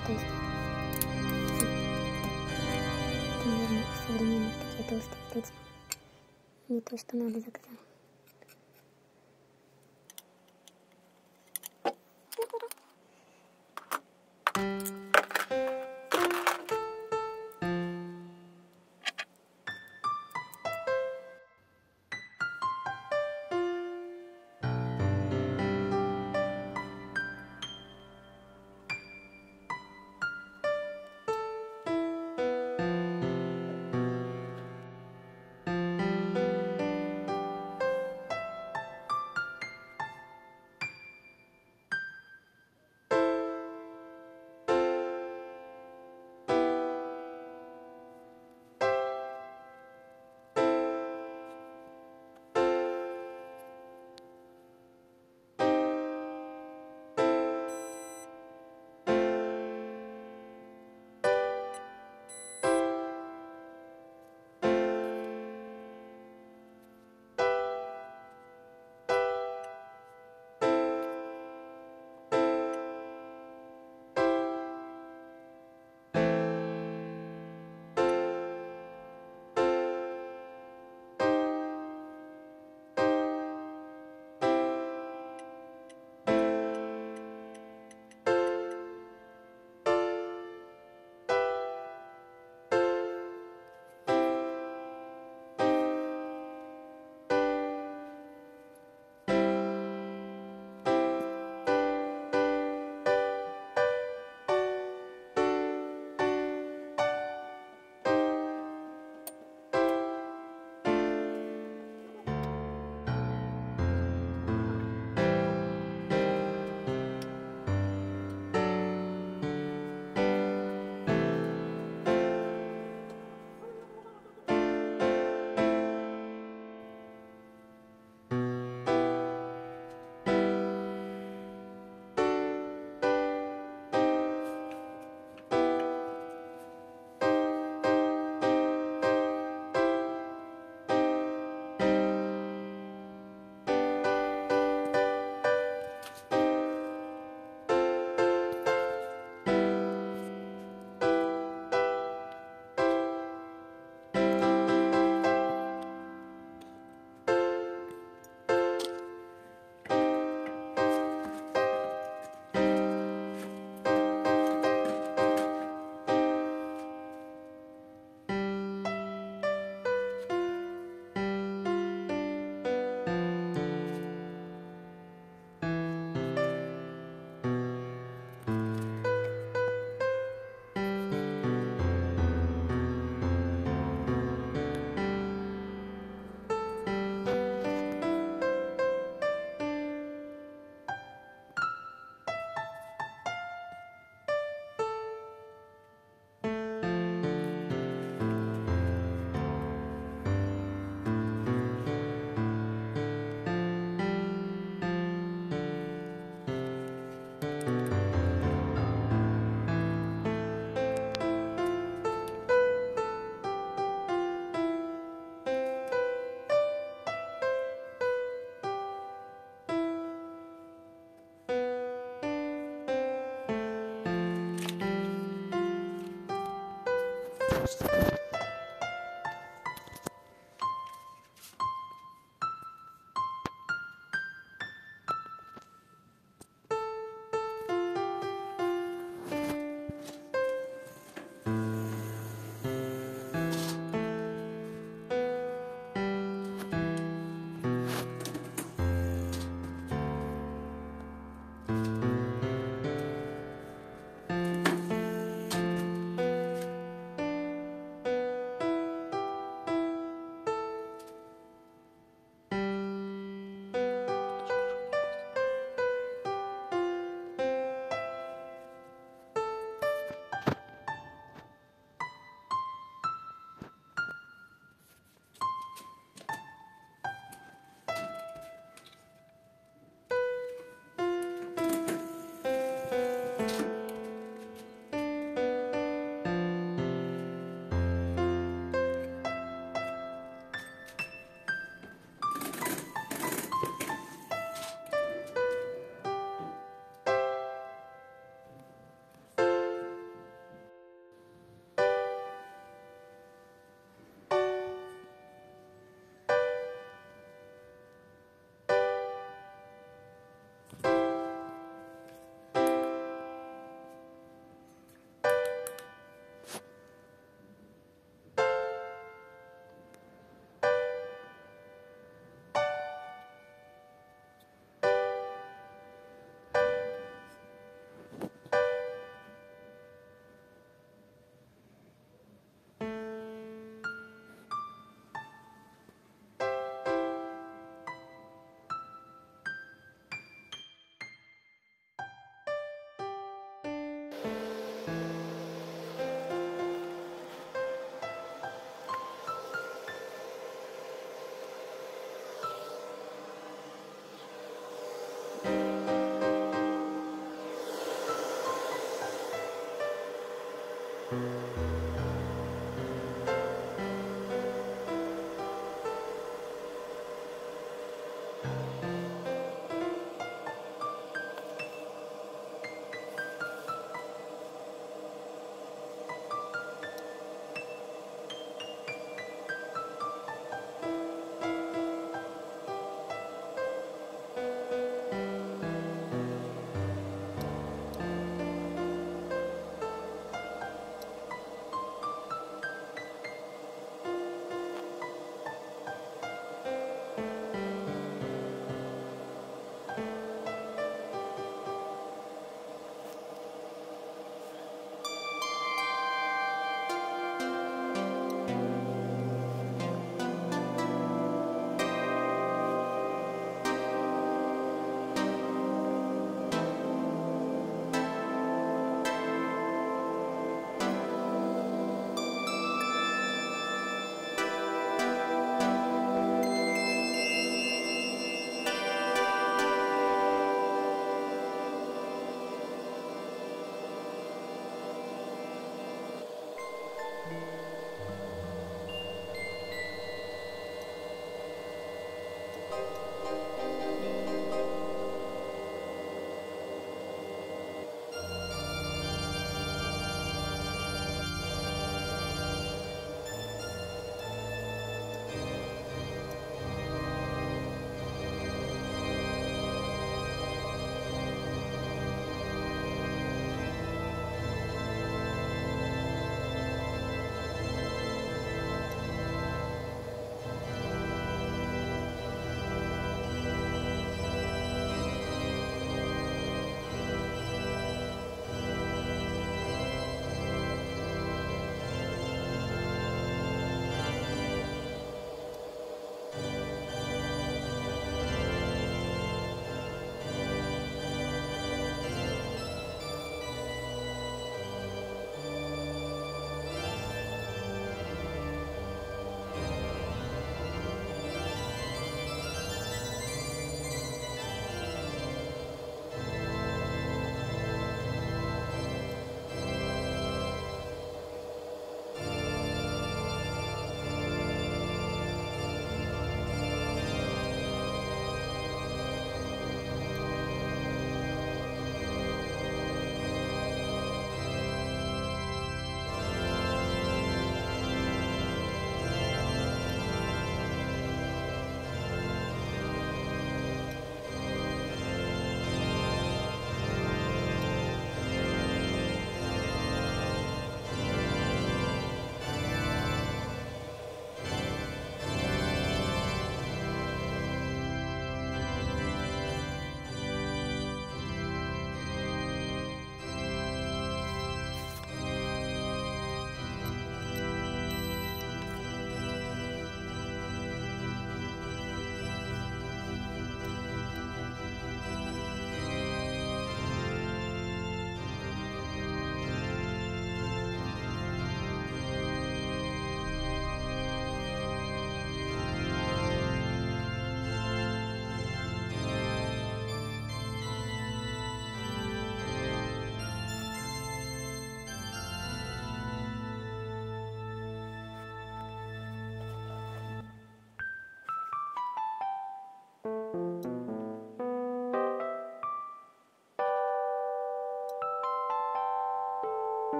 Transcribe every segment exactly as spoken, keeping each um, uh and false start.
толстые. Это, наверное, у современных такие толстые вот эти. Не то, что надо заказать.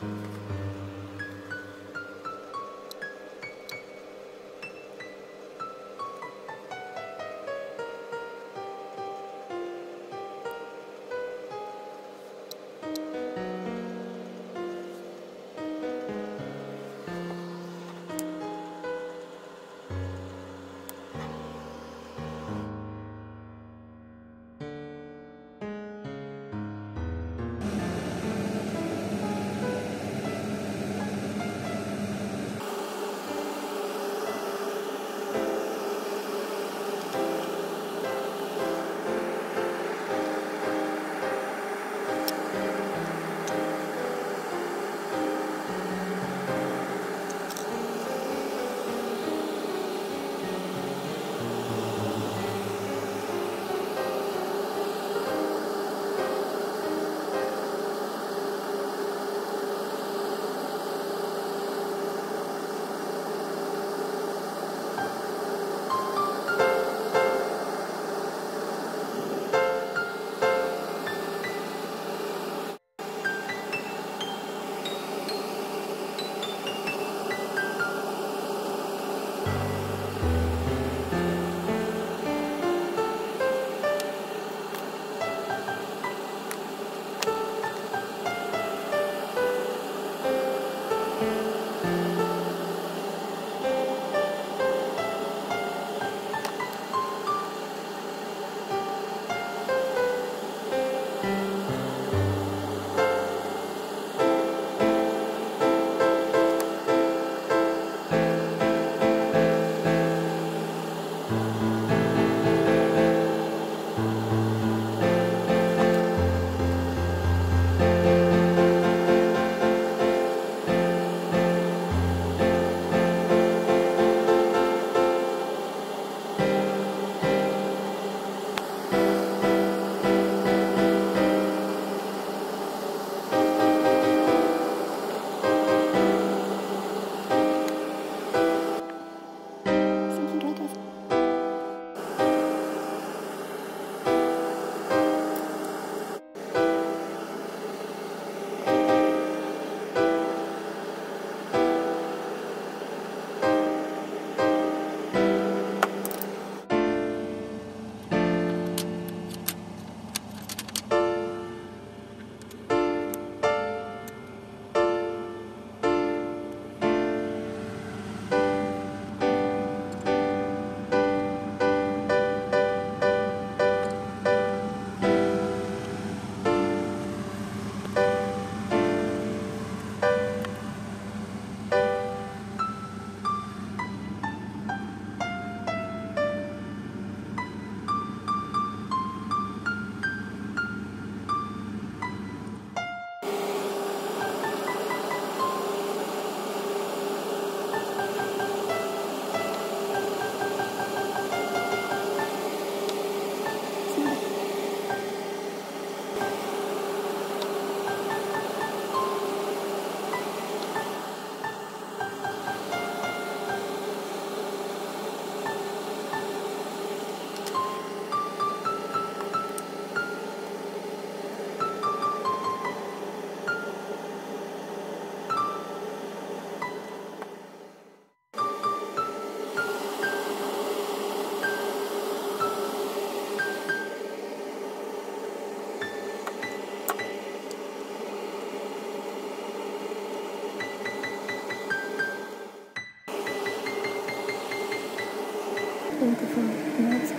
Microphone notes.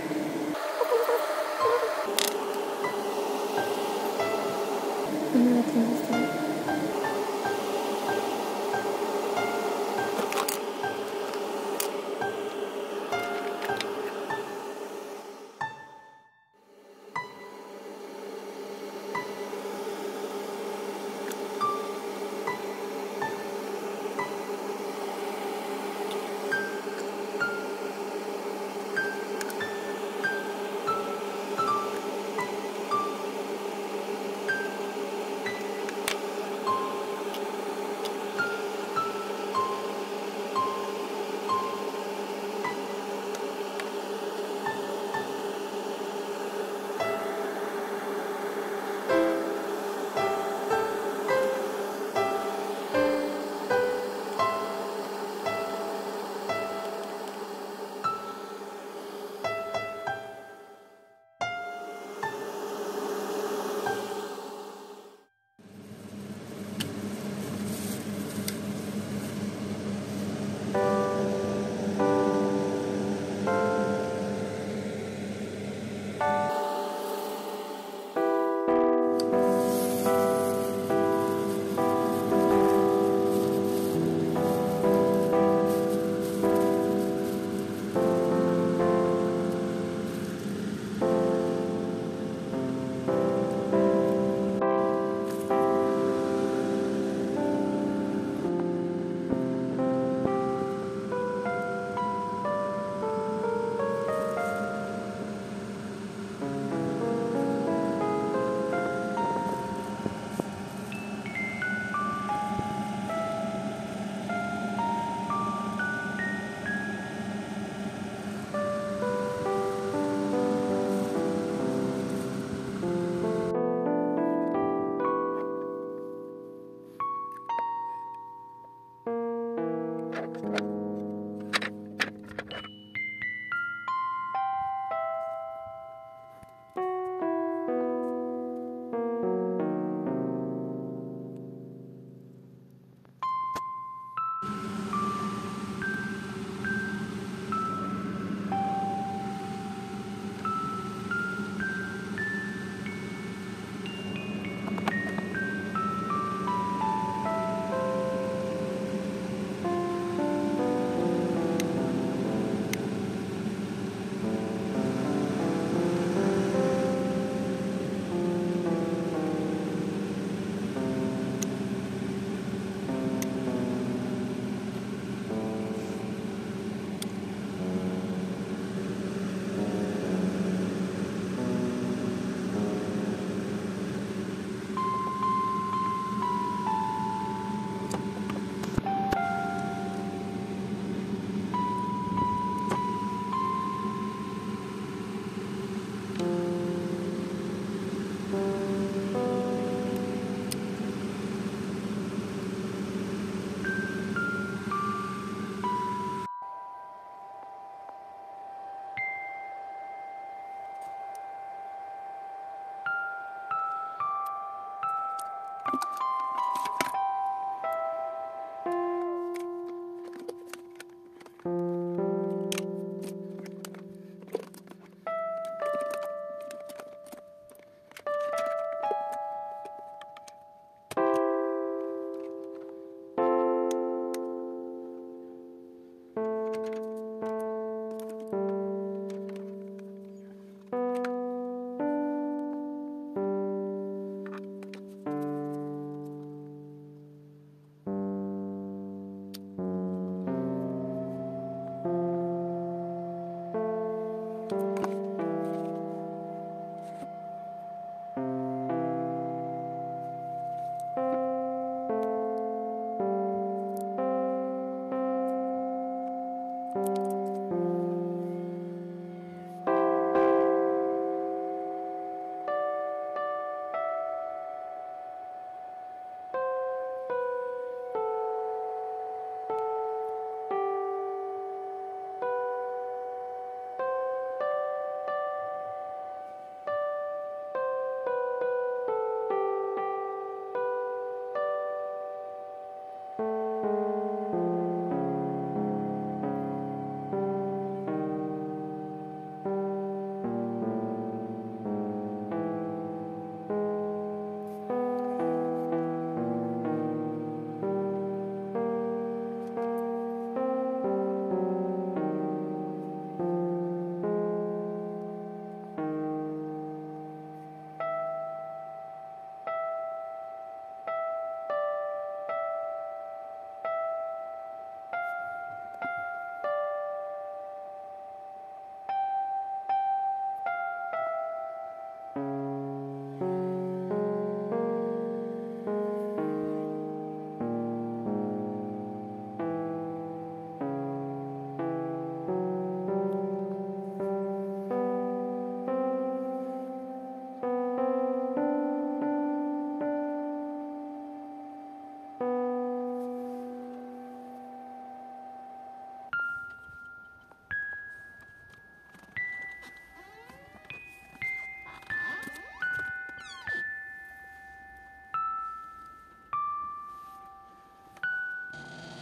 Она это не сделает.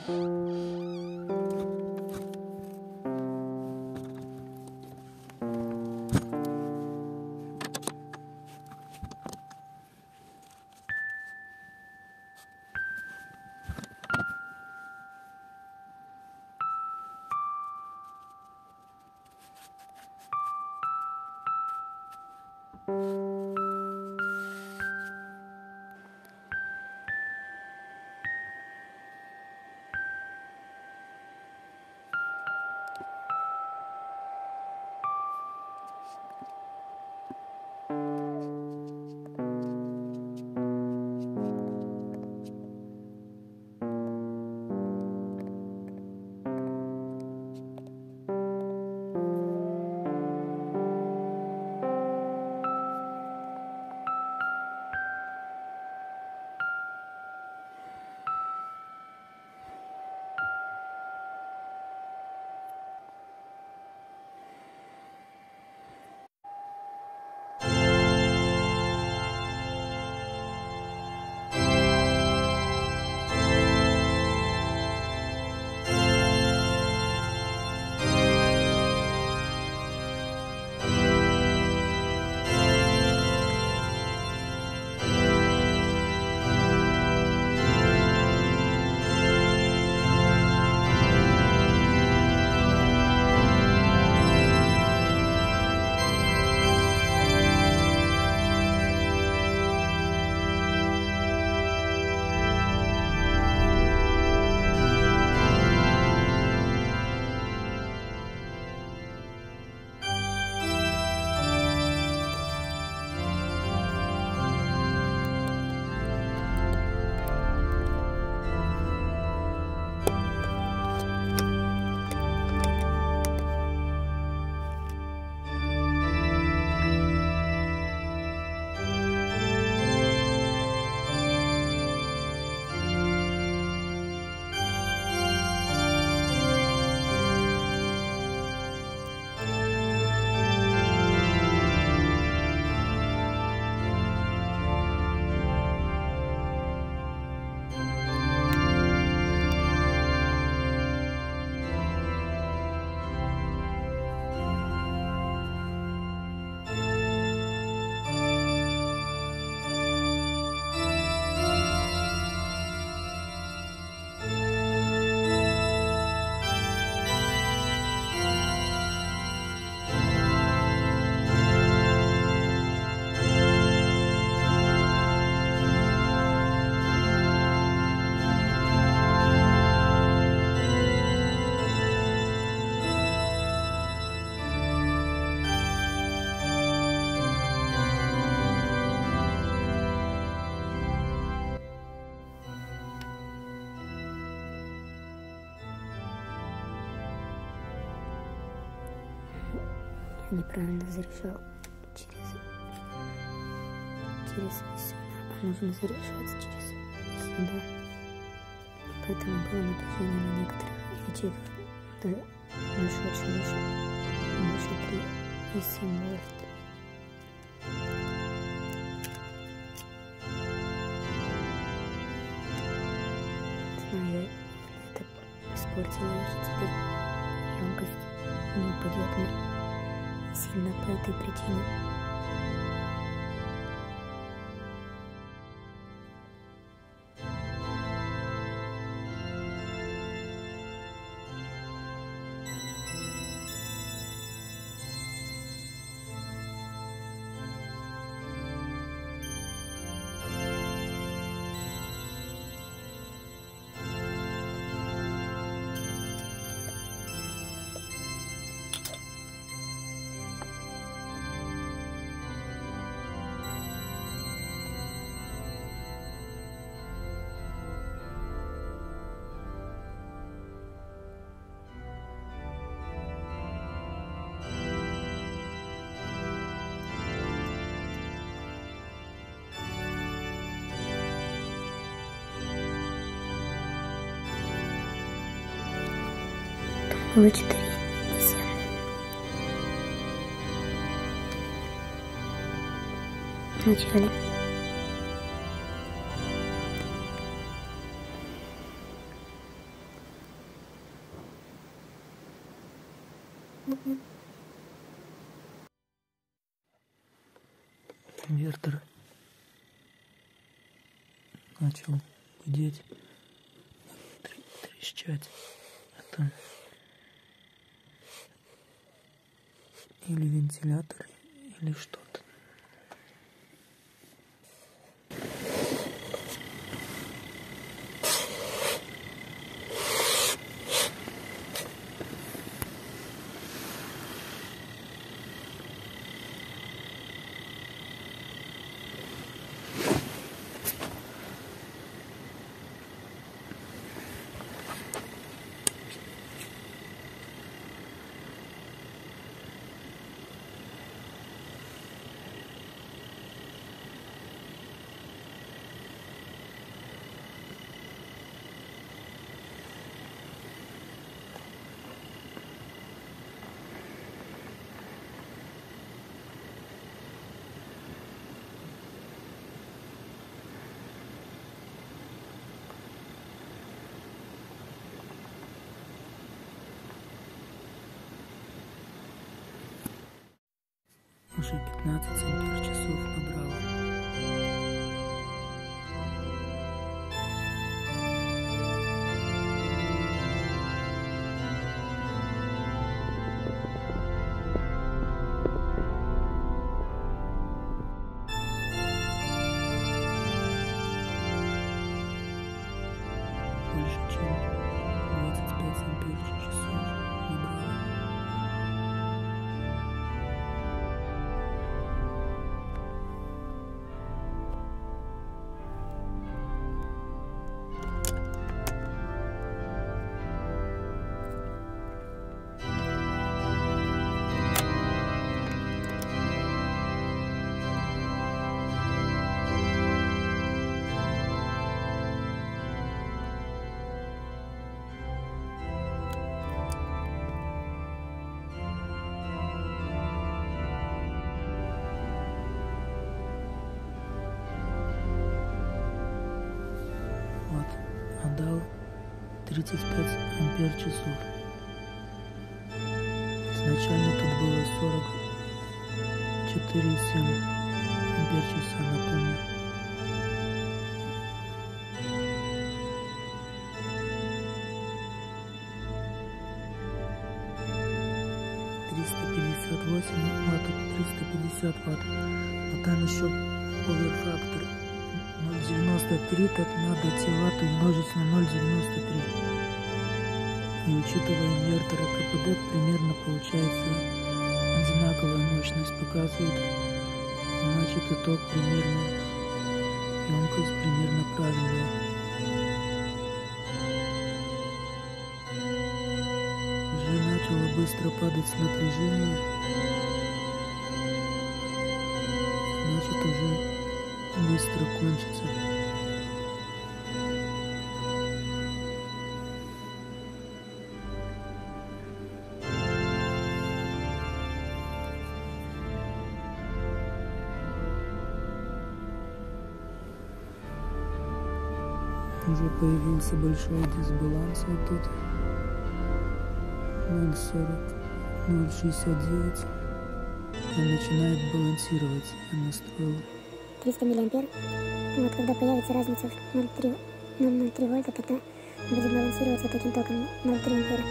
неправильно заряжал через, через сюда, а нужно заряжаться через сюда. Поэтому было напряжение на некоторых ячейках до ноль целых три и семь вольт. Знаю, это испортило их, и теперь емкость не упадет на сильно по этой причине. Было четыре и семь. В начале. Инвертор начал гудеть, трещать. Это или вентилятор, или что-то. Уже пятнадцать ампер часов набрало. Больше, чем двадцать пять ампер часов набрало. Вот, отдал тридцать пять ампер часов. Изначально тут было сорок четыре и семь ампер часа, напомню. триста пятьдесят восемь ватт, триста пятьдесят ватт. Но там еще power factor ноль девяносто три, так надо эти ватты умножить на ноль девяносто три. И учитывая инвертора КПД, примерно получается одинаковая мощность показывает. Значит, итог примерно, емкость примерно правильная. Уже начало быстро падать напряжение. Значит, уже быстро кончится. Уже появился большой дисбаланс вот тут. ноль сорок, ноль шестьдесят девять. Он начинает балансировать. Я настроил триста миллиампер. Вот когда появится разница в ноль целых ноль три вольта, тогда будет балансировать вот таким током ноль целых три ампера.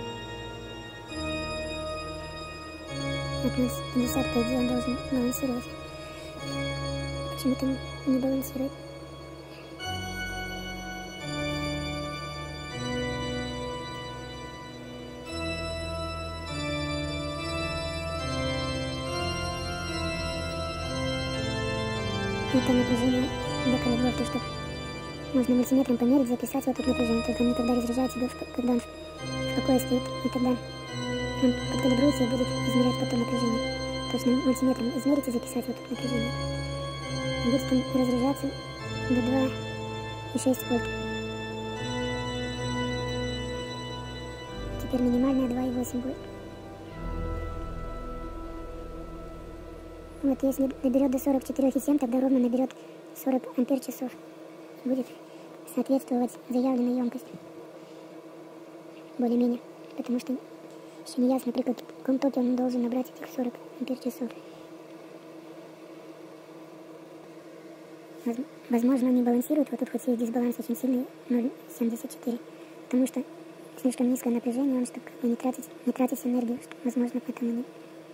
От ноль целых пятьдесят, по идее, он должен балансировать. Почему-то не балансирует. Это напряжение для калибров, то что можно мультиметром померить, записать вот это напряжение, только он никогда разряжается, когда он в покое стоит, и тогда он подкалибруется и будет измерять потом напряжение. Точно мультиметром измерить и записать вот это напряжение. И будет он разряжаться до два и шесть вольт. Теперь минимальная два и восемь будет. Вот если наберет до сорок четыре и семь, тогда ровно наберет сорок ампер часов. Будет соответствовать заявленной емкости. Более-менее. Потому что Еще не ясно, при каком токе он должен набрать этих сорок ампер-часов. Возможно, они балансируют, вот тут хоть и дисбаланс очень сильный, ноль целых семьдесят четыре, потому что слишком низкое напряжение, он чтобы как бы не тратить, не тратить энергию, что, возможно, поэтому не...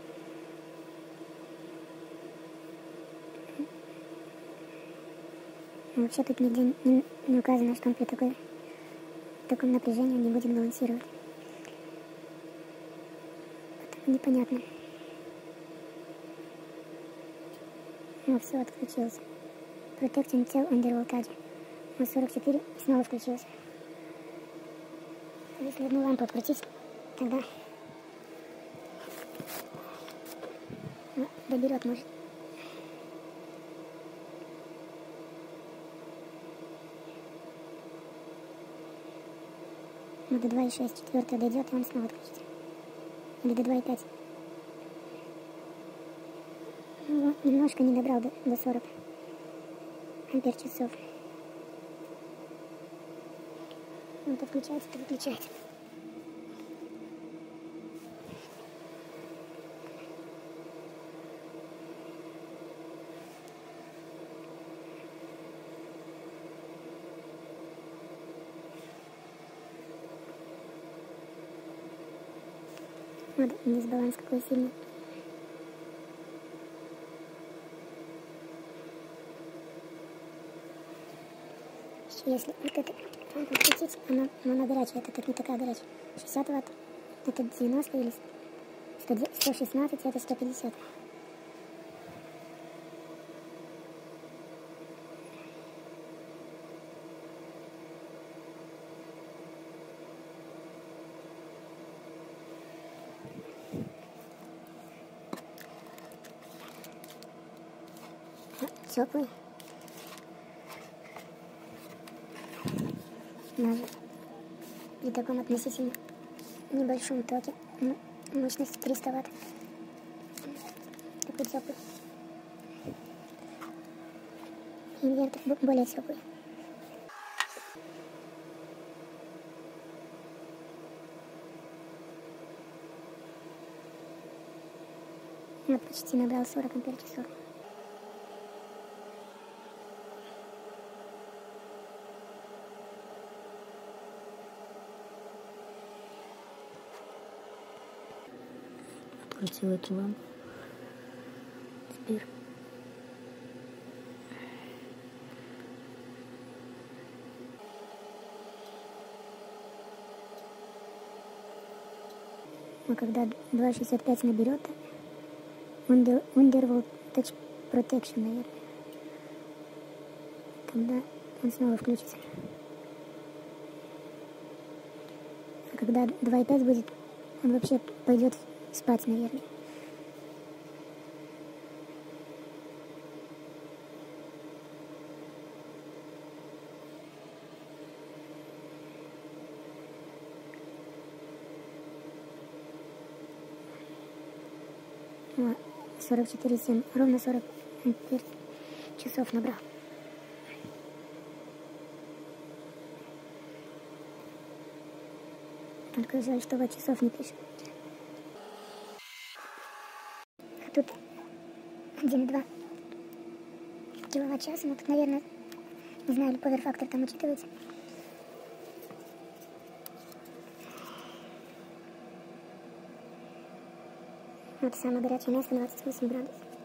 Но вообще тут нигде не, не указано, что он при такой, таком напряжении не будет балансировать. Поэтому непонятно. Ну все, отключился. Protecting Cell Under Voltage. На сорок четыре и снова включился. Если одну лампу открутить, тогда ну, доберет, может. Ну, до два и шесть, четвертая дойдет, и он снова отключится. Или до два и пять. Ну, вот, немножко не добрал до, до сорок ампер-часов. Он то включается, то выключается. Вот дисбаланс какой сильный. Если вот это лампу включить, она, она горячая, это так не такая горячая. шестьдесят ватт, это девяносто или сто шестнадцать, это сто пятьдесят. Теплый. Даже при таком относительно небольшом токе, ну, мощность триста ватт. Такой теплый. Инвертор более теплый. Вот почти набрал сорок ампер-часов. Открутил эту лампу. Теперь а когда два шестьдесят пять наберет, under, under voltage protection, наверное, тогда он снова включится. А когда два и пять будет, он вообще пойдет спать, наверное. Вот, сорок четыре семь, ровно сорок ампер часов набрал. Только жаль, что вот часов не пишет. А тут один и два киловатт-часа, но тут, наверное, не знаю, или поверфактор там учитывается. Вот самое горячее место, двадцать восемь градусов.